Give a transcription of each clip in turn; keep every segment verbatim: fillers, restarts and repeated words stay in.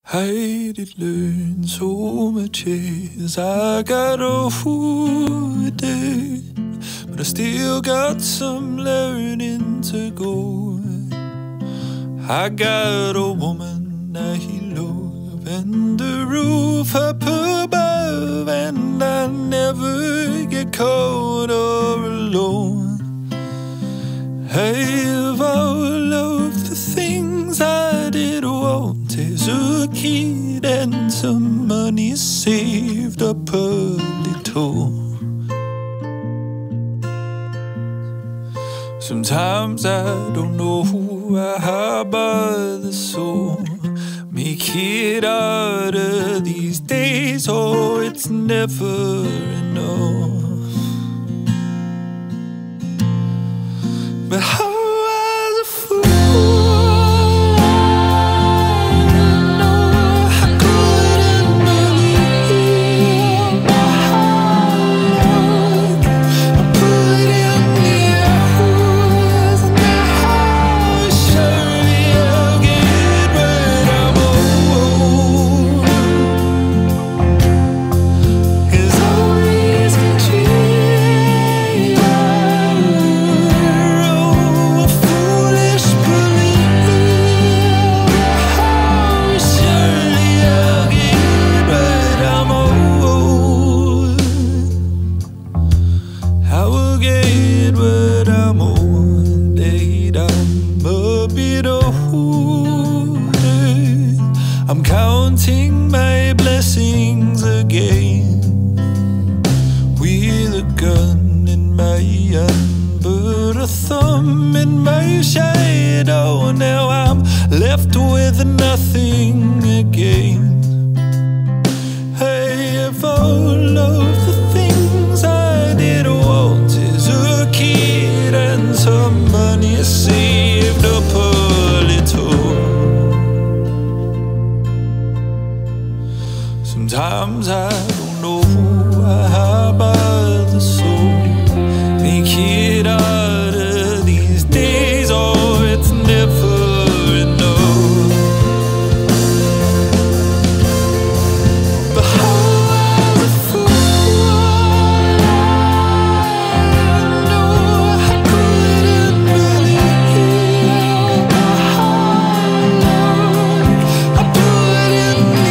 I did learn so much as I got older, but I still got some learning to go. I got a woman I love and a roof up above, and I never get cold or alone. I have all of the things I did want as a kid, and some money saved up a little. Sometimes I don't know how about the soul make it out of these days. Oh, it's never enough. But how was a fool? I'm counting my blessings again, with a gun in my hand, but a thumb in my shadow. Now I'm left with nothing again. I have all of the things I did want as a kid, and some money saved up a little. Sometimes I don't know how about the soul make it out of these days. Oh, it's never enough. But how was a fool? No, I couldn't believe my heart. I put in the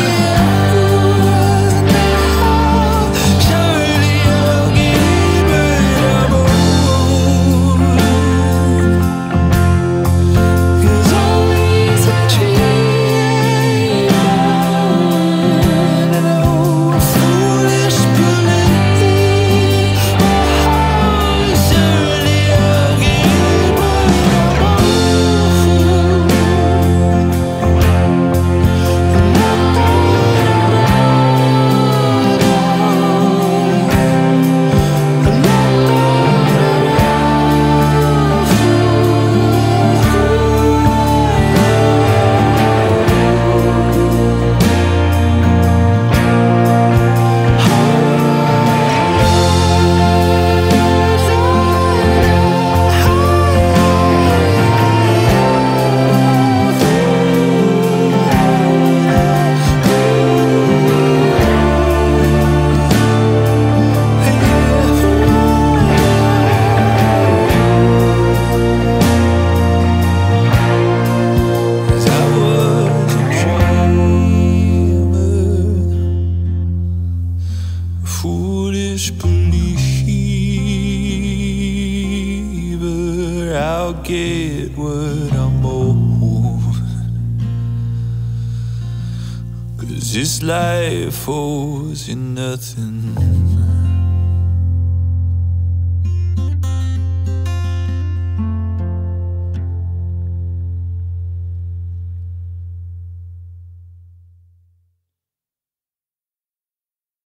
foolish believer. I'll get what I'm owed, 'cause this life owes you nothing.